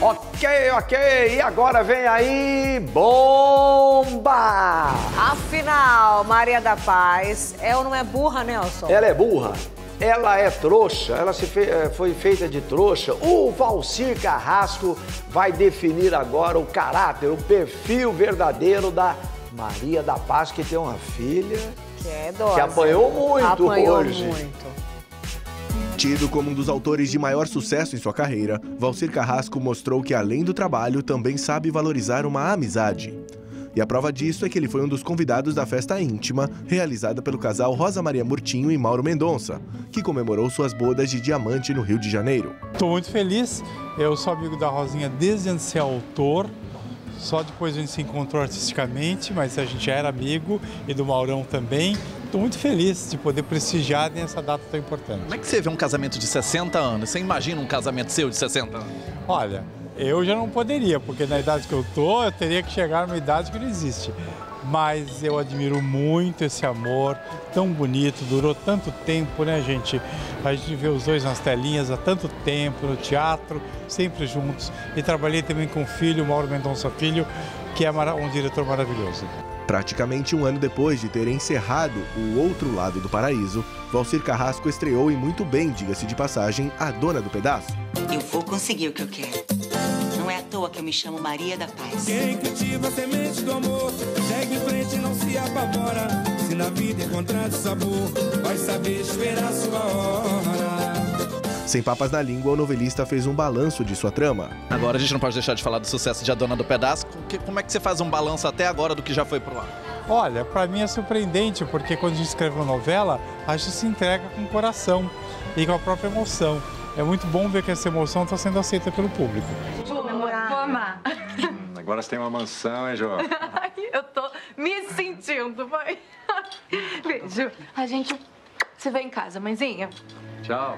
Ok. E agora vem aí, bomba! Afinal, Maria da Paz é ou não é burra, Nelson? Ela é burra, ela é trouxa, ela foi feita de trouxa. O Valcir Carrasco vai definir agora o caráter, o perfil verdadeiro da Maria da Paz, que tem uma filha que é idosa, que apanhou muito hoje. Tido como um dos autores de maior sucesso em sua carreira, Valcir Carrasco mostrou que, além do trabalho, também sabe valorizar uma amizade. E a prova disso é que ele foi um dos convidados da festa íntima realizada pelo casal Rosa Maria Murtinho e Mauro Mendonça, que comemorou suas bodas de diamante no Rio de Janeiro. Estou muito feliz, eu sou amigo da Rosinha desde antes de ser autor. Só depois a gente se encontrou artisticamente, mas a gente já era amigo, e do Maurão também. Estou muito feliz de poder prestigiar nessa data tão importante. Como é que você vê um casamento de 60 anos? Você imagina um casamento seu de 60 anos? Olha, eu já não poderia, porque na idade que eu tô, eu teria que chegar numa idade que não existe. Mas eu admiro muito esse amor tão bonito, durou tanto tempo, né, gente? A gente vê os dois nas telinhas há tanto tempo, no teatro, sempre juntos. E trabalhei também com o filho, Mauro Mendonça Filho, que é um diretor maravilhoso. Praticamente um ano depois de ter encerrado O Outro Lado do Paraíso, Valcir Carrasco estreou e muito bem, diga-se de passagem, A Dona do Pedaço. Eu vou conseguir o que eu quero. Não é à toa que eu me chamo Maria da Paz. Quem cultiva a semente do amor, segue em frente e não se apavora. Se na vida encontrar sabor, vai saber esperar sua hora. Sem papas na língua, o novelista fez um balanço de sua trama. Agora a gente não pode deixar de falar do sucesso de A Dona do Pedaço. Como é que você faz um balanço até agora do que já foi pro ar? Olha, para mim é surpreendente, porque quando a gente escreve uma novela, a gente se entrega com o coração e com a própria emoção. É muito bom ver que essa emoção está sendo aceita pelo público. Vou amar. Agora você tem uma mansão, hein, Jô? Eu tô me sentindo, vai. Beijo. A gente se vê em casa, mãezinha. Tchau.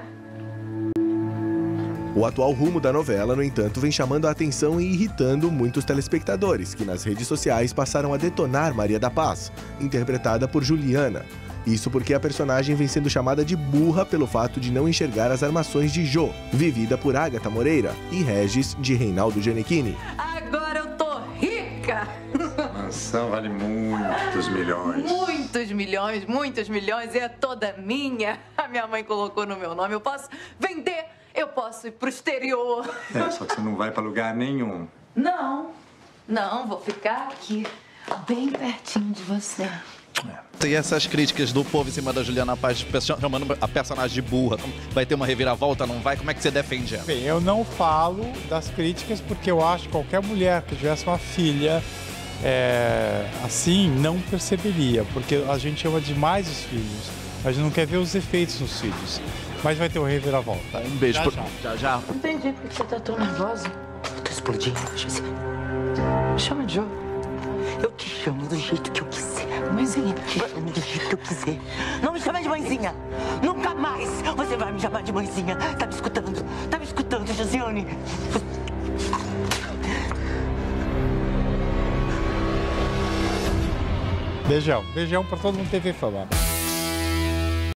O atual rumo da novela, no entanto, vem chamando a atenção e irritando muitos telespectadores, que nas redes sociais passaram a detonar Maria da Paz, interpretada por Juliana. Isso porque a personagem vem sendo chamada de burra pelo fato de não enxergar as armações de Jô, vivida por Agatha Moreira, e Regis, de Reinaldo Gianecchini. Agora eu tô rica! A mansão vale muitos milhões. Muitos milhões, e é toda minha. A minha mãe colocou no meu nome. Eu posso vender, eu posso ir pro exterior. É, só que você não vai pra lugar nenhum. Não, vou ficar aqui, bem pertinho de você. E essas críticas do povo em cima da Juliana Paz, chamando a personagem de burra, vai ter uma reviravolta, não vai? Como é que você defende ela? Bem, eu não falo das críticas porque eu acho que qualquer mulher que tivesse uma filha assim não perceberia, porque a gente ama demais os filhos, a gente não quer ver os efeitos nos filhos, mas vai ter uma reviravolta. Um beijo. Já. Não entendi porque você tá tão nervosa. Eu tô explodindo, José. Me chama de Jô. Eu te chamo do jeito que eu quiser. Mãezinha. Te chamo do jeito que eu quiser. Não me chama de mãezinha. Nunca mais você vai me chamar de mãezinha. Tá me escutando? Tá me escutando, Josiane? Beijão pra todo mundo TV Fama.